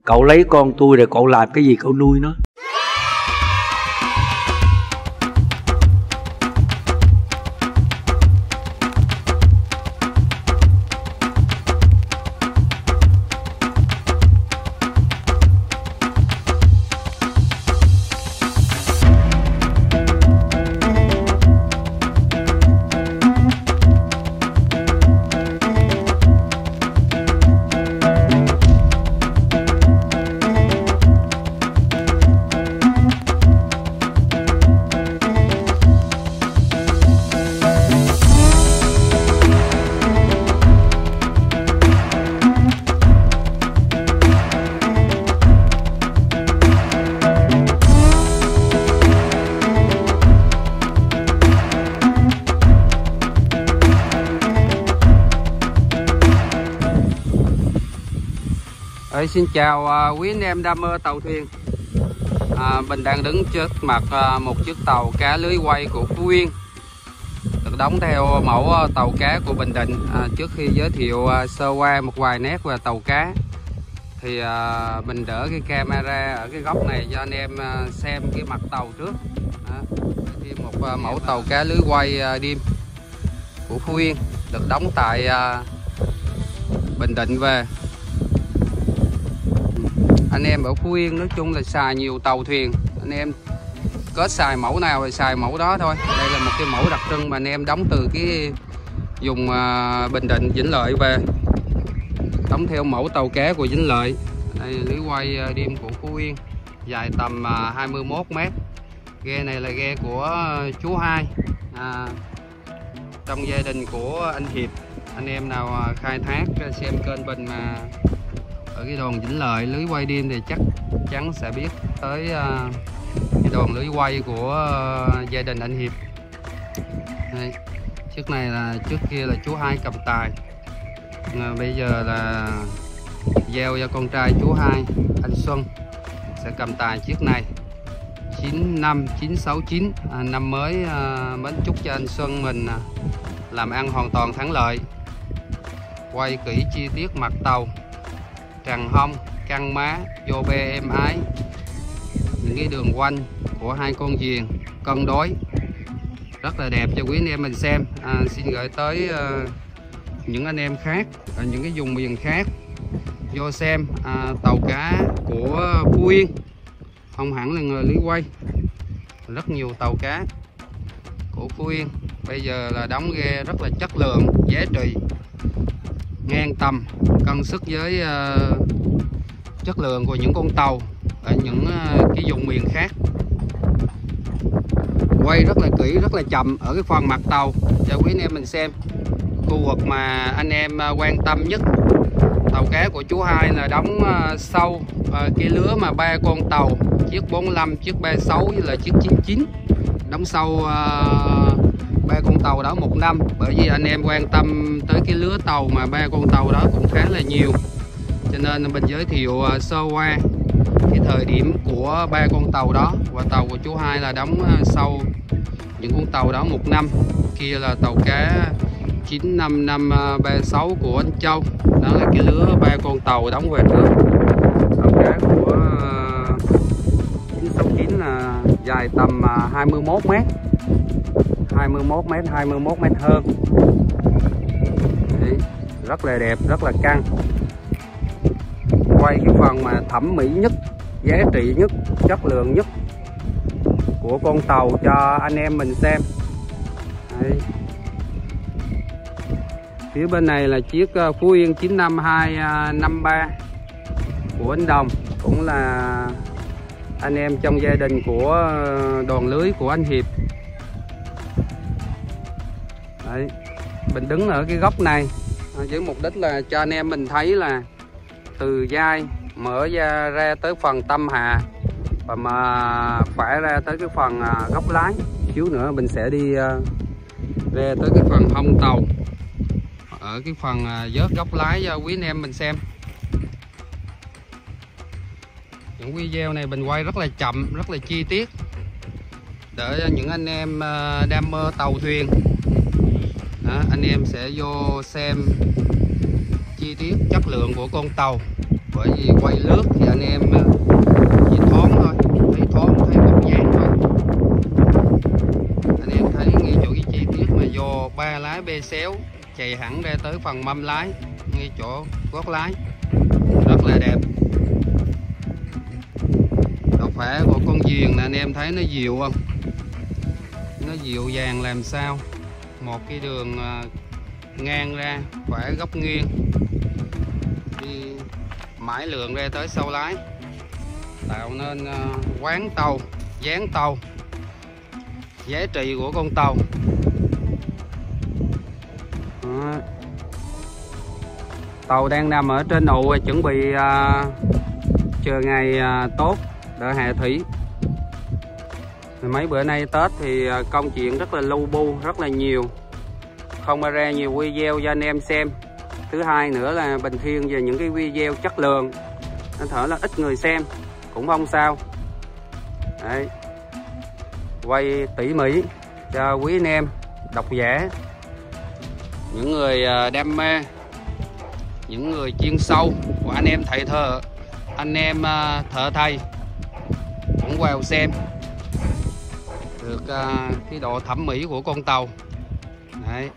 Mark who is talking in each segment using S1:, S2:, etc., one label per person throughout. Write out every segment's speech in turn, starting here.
S1: Cậu lấy con tôi rồi cậu làm cái gì cậu nuôi nó?
S2: Xin chào quý anh em đam mê tàu thuyền. Mình đang đứng trước mặt một chiếc tàu cá lưới quay của Phú Yên, được đóng theo mẫu tàu cá của Bình Định. Trước khi giới thiệu sơ qua một vài nét về tàu cá thì mình đỡ cái camera ở cái góc này cho anh em xem cái mặt tàu trước. Thêm một mẫu tàu cá lưới quay đêm của Phú Yên, được đóng tại Bình Định về. Anh em ở Phú Yên nói chung là xài nhiều tàu thuyền, anh em có xài mẫu nào thì xài mẫu đó thôi. Đây là một cái mẫu đặc trưng mà anh em đóng từ cái vùng Bình Định, Vĩnh Lợi về, đóng theo mẫu tàu cá của Vĩnh Lợi. Đây là lưới quay đêm của Phú Yên, dài tầm 21 m. Ghe này là ghe của chú Hai, trong gia đình của anh Hiệp. Anh em nào khai thác xem kênh mình mà ở cái đồn Vĩnh Lợi lưới quay đêm thì chắc chắn sẽ biết tới cái đồn lưới quay của gia đình anh Hiệp. Đây, chiếc này là trước kia là chú Hai cầm tài, bây giờ là giao cho con trai chú Hai, anh Xuân, sẽ cầm tài chiếc này. 95969, năm mới mến chúc cho anh Xuân mình làm ăn hoàn toàn thắng lợi. Quay kỹ chi tiết mặt tàu, tràn hông, căng má, vô bê êm ái, những cái đường quanh của hai con thuyền cân đối rất là đẹp cho quý anh em mình xem. Xin gửi tới những anh em khác ở những cái vùng miền khác vô xem tàu cá của Phú Yên, không hẳn là người lưới quay. Rất nhiều tàu cá của Phú Yên bây giờ là đóng ghe rất là chất lượng, giá trị, ngang tầm, cân sức với chất lượng của những con tàu ở những cái vùng miền khác. Quay rất là kỹ, rất là chậm ở cái phần mặt tàu cho quý anh em mình xem. Khu vực mà anh em quan tâm nhất, tàu cá của chú Hai là đóng sâu cái lứa mà 3 con tàu, chiếc 45, chiếc 36 với là chiếc 99, đóng sâu 3 con tàu đó 1 năm. Bởi vì anh em quan tâm tới cái lứa tàu mà 3 con tàu đó cũng khá là nhiều, cho nên mình giới thiệu sơ qua cái thời điểm của 3 con tàu đó. Và tàu của chú Hai là đóng sâu những con tàu đó 1 năm. Kia là tàu cá 95536 của anh Châu, đó là cái lứa 3 con tàu đóng về trước. Tàu cá của 969 là dài tầm 21 m, 21 m hơn. Đấy, rất là đẹp, rất là căng. Quay cái phần mà thẩm mỹ nhất, giá trị nhất, chất lượng nhất của con tàu cho anh em mình xem. Đấy. Phía bên này là chiếc Phú Yên 95253 của anh Đồng, cũng là anh em trong gia đình của đoàn lưới của anh Hiệp. Đấy. Mình đứng ở cái góc này với mục đích là cho anh em mình thấy là từ vai mở ra tới phần tâm hạ, và mà phải ra tới cái phần góc lái. Xíu nữa mình sẽ đi ra tới cái phần hông tàu, ở cái phần vớt góc lái cho quý anh em mình xem. Những video này mình quay rất là chậm, rất là chi tiết, để cho những anh em đam mê tàu thuyền đó, anh em sẽ vô xem chi tiết chất lượng của con tàu. Bởi vì quay lướt thì anh ghe xéo chạy hẳn ra tới phần mâm lái, ngay chỗ gót lái, rất là đẹp. Độc phả của con Duyền nè anh em thấy nó dịu không? Nó dịu dàng làm sao. Một cái đường ngang ra, phả góc nghiêng, đi mãi lượng ra tới sau lái, tạo nên quán tàu, dáng tàu, giá trị của con tàu. Đó. Tàu đang nằm ở trên nụ chuẩn bị chờ ngày tốt đỡ hạ thủy. Mấy bữa nay Tết thì công chuyện rất là lu bu, rất là nhiều, không ra nhiều video cho anh em xem. Thứ hai nữa là Bình Thiên về những cái video chất lượng, nó thở là ít người xem cũng không sao. Đấy, quay tỉ mỉ cho quý anh em độc giả, những người đam mê, những người chuyên sâu của anh em thầy thợ, anh em thợ thầy cũng vào xem được cái độ thẩm mỹ của con tàu. Đấy.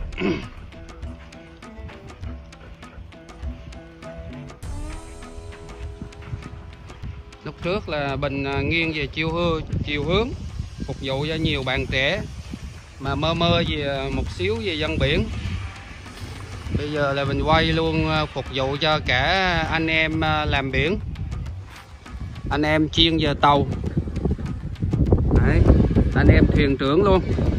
S2: Lúc trước là Bình nghiêng về chiều hướng phục vụ cho nhiều bạn trẻ mà mơ về một xíu về dân biển. Bây giờ là mình quay luôn phục vụ cho cả anh em làm biển, anh em chuyên về tàu. Đấy, anh em thuyền trưởng luôn,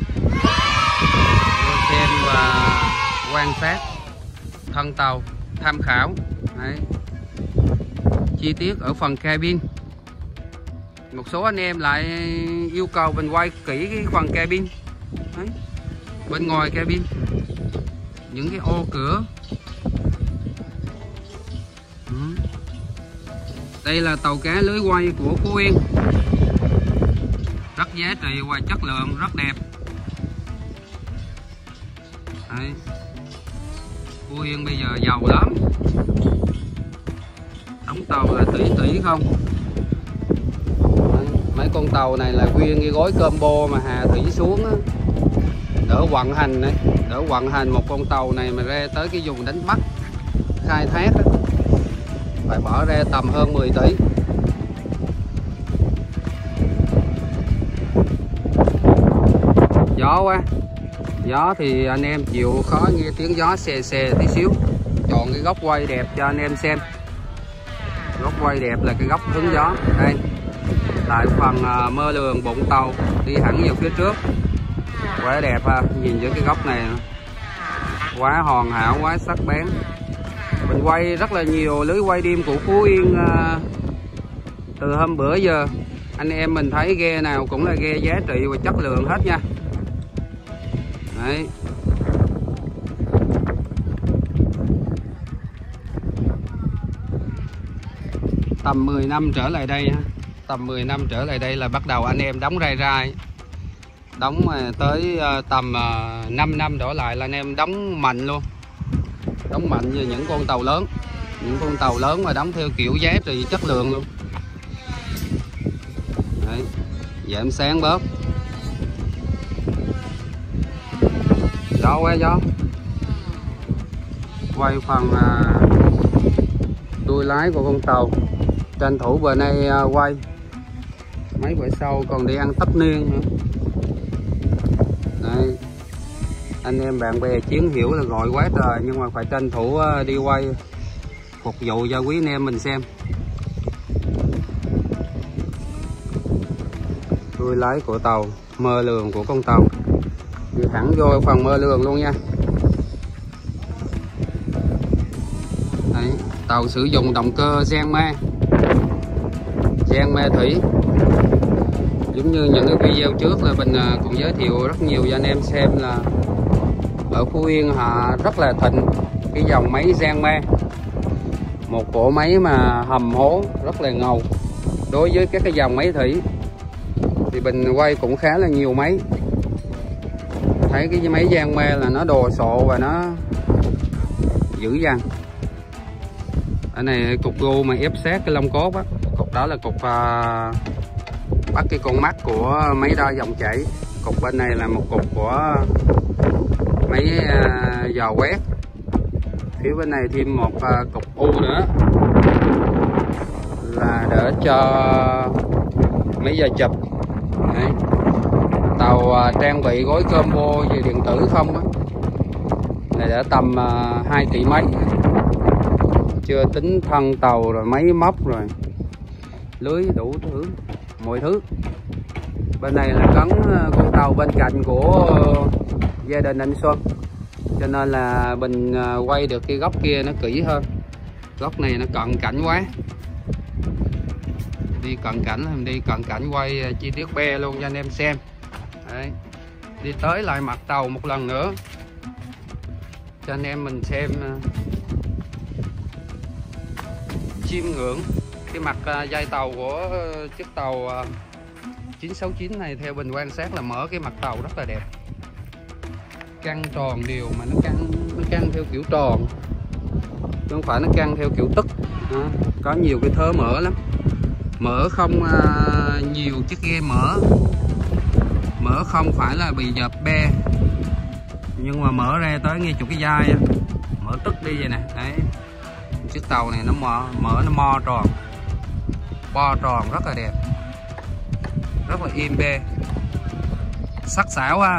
S2: xem và quan sát thân tàu, tham khảo. Đấy, chi tiết ở phần cabin. Một số anh em lại yêu cầu mình quay kỹ cái phần cabin. Đấy, bên ngoài cabin, những cái ô cửa. Đây là tàu cá lưới quay của Phú Yên, rất giá trị và chất lượng, rất đẹp. Đấy, Phú Yên bây giờ giàu lắm, đóng tàu là tỷ không. Đấy, mấy con tàu này là nguyên cái gói combo mà hạ thủy xuống á, đỡ vận hành đấy, đỡ vận hành một con tàu này mà ra tới cái vùng đánh bắt khai thác đó, phải bỏ ra tầm hơn 10 tỷ. Gió quá, gió thì anh em chịu khó nghe tiếng gió xè xè tí xíu. Chọn cái góc quay đẹp cho anh em xem. Góc quay đẹp là cái góc hứng gió. Đây, tại phần mơ lường bụng tàu đi hẳn vào phía trước, quá đẹp ha. Nhìn giữa cái góc này quá hoàn hảo, quá sắc bén. Mình quay rất là nhiều lưới quay đêm của Phú Yên từ hôm bữa giờ. Anh em mình thấy ghe nào cũng là ghe giá trị và chất lượng hết nha. Đấy, tầm 10 năm trở lại đây, tầm 10 năm trở lại đây là bắt đầu anh em đóng rai, đóng tới tầm 5 năm đổ lại là anh em đóng mạnh luôn, đóng mạnh như những con tàu lớn, những con tàu lớn mà đóng theo kiểu giá trị chất lượng luôn. Đấy, giảm sáng bớt. Gió quá, gió. Quay phần đuôi lái của con tàu, tranh thủ bữa nay quay, mấy bữa sau còn đi ăn tất niên nữa. Đây, anh em bạn bè chiến hiểu là gọi quá trời, nhưng mà phải tranh thủ đi quay phục vụ cho quý anh em mình xem. Đuôi lái của tàu, mơ lường của con tàu, đi thẳng vô phần mơ lường luôn nha. Đấy, tàu sử dụng động cơ Giang Me thủy. Giống như những cái video trước là mình cũng giới thiệu rất nhiều cho anh em xem là ở Phú Yên họ rất là thịnh cái dòng máy Giang Me, một cỗ máy mà hầm hố rất là ngầu. Đối với các cái dòng máy thủy thì mình quay cũng khá là nhiều máy. Thấy cái máy Giang Me là nó đồ sộ và nó dữ dằn. Ở này cục gô mà ép sát cái lông cốt á, cục đó là cục bắt cái con mắt của máy đo dòng chảy. Cục bên này là một cục của máy máy dò quét. Phía bên này thêm một cục u nữa là để cho máy giờ chụp. Đấy. Tàu trang bị gói combo về điện tử không á, này đã tầm 2 tỷ mấy, chưa tính thân tàu rồi máy móc rồi lưới đủ thứ mọi thứ. Bên này là gắn con tàu bên cạnh của gia đình anh Xuân, cho nên là mình quay được cái góc kia nó kỹ hơn. Góc này nó cận cảnh quá, đi cận cảnh mình đi cận cảnh quay chi tiết be luôn cho anh em xem. Đấy. Đi tới lại mặt tàu một lần nữa cho anh em mình xem chiêm ngưỡng cái mặt dây tàu của chiếc tàu 969 này. Theo mình quan sát là mở cái mặt tàu rất là đẹp, căng tròn đều mà nó căng theo kiểu tròn chứ không phải nó căng theo kiểu tức. Đó. Có nhiều cái thớ mở lắm, mở không nhiều chiếc ghe mở không phải là bị dập be, nhưng mà mở ra tới ngay chục cái dai mở tức đi vậy nè. Đấy, chiếc tàu này nó mở nó mo tròn, bo tròn rất là đẹp, rất là im be, sắc sảo ha,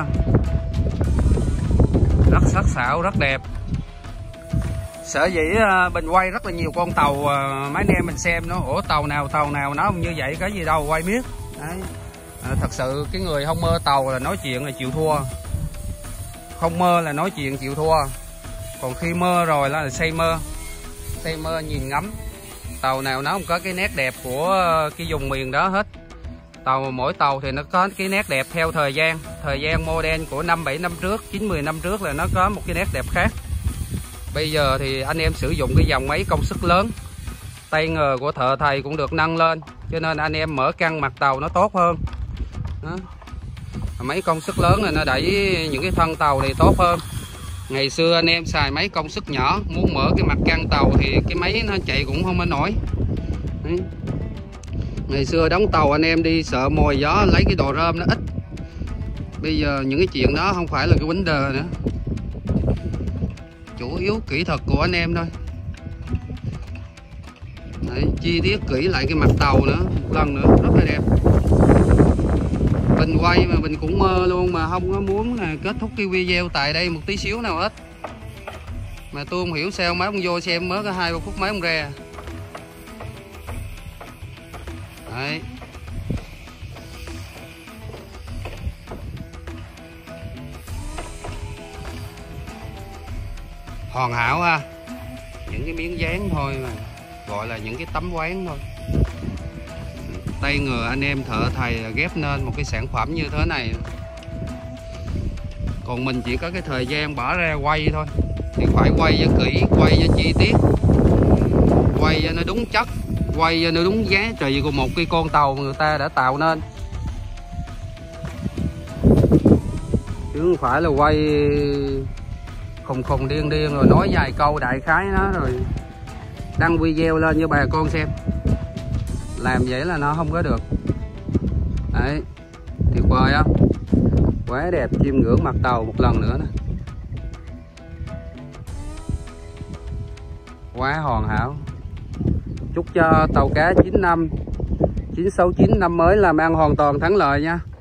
S2: rất sắc sảo, rất đẹp. Sở dĩ mình quay rất là nhiều con tàu mấy anh em mình xem nó, ủa tàu nào nó không như vậy, cái gì đâu quay miết. Đấy. Thật sự cái người không mơ tàu là nói chuyện là chịu thua, không mơ là nói chuyện chịu thua, còn khi mơ rồi là say mơ nhìn ngắm. Tàu nào nó không có cái nét đẹp của cái vùng miền đó hết. Mỗi tàu thì nó có cái nét đẹp theo thời gian model của 5-7 năm trước, 9-10 năm trước là nó có một cái nét đẹp khác. Bây giờ thì anh em sử dụng cái dòng máy công suất lớn, tay nghề của thợ thầy cũng được nâng lên, cho nên anh em mở căng mặt tàu nó tốt hơn. Đó. Máy công suất lớn là nó đẩy những cái thân tàu này tốt hơn. Ngày xưa anh em xài máy công suất nhỏ, muốn mở cái mặt căng tàu thì cái máy nó chạy cũng không có nổi. Đấy. Ngày xưa đóng tàu anh em đi sợ mồi gió lấy cái đồ rơm nó ít. Bây giờ những cái chuyện đó không phải là cái vấn đề nữa, chủ yếu kỹ thuật của anh em thôi. Đấy, chi tiết kỹ lại cái mặt tàu nữa một lần nữa rất là đẹp. Mình quay mà mình cũng mơ luôn, mà không có muốn là kết thúc cái video tại đây một tí xíu nào hết. Mà tôi không hiểu sao mấy ông vô xem mới có 2-3 phút mấy ông ra. Đấy. Hoàn hảo ha, những cái miếng dán thôi mà gọi là những cái tấm ván thôi. Tay nghề anh em thợ thầy ghép nên một cái sản phẩm như thế này. Còn mình chỉ có cái thời gian bỏ ra quay thôi, thì phải quay cho kỹ, quay cho chi tiết, quay cho nó đúng chất, quay cho nó đúng giá trị của một cái con tàu mà người ta đã tạo nên, chứ không phải là quay khùng điên rồi nói vài câu đại khái nó rồi đăng video lên cho bà con xem. Làm vậy là nó không có được. Đấy, tuyệt vời không? Quá đẹp, chiêm ngưỡng mặt tàu một lần nữa nè. Quá hoàn hảo. Chúc cho tàu cá 969 năm mới làm ăn hoàn toàn thắng lợi nha.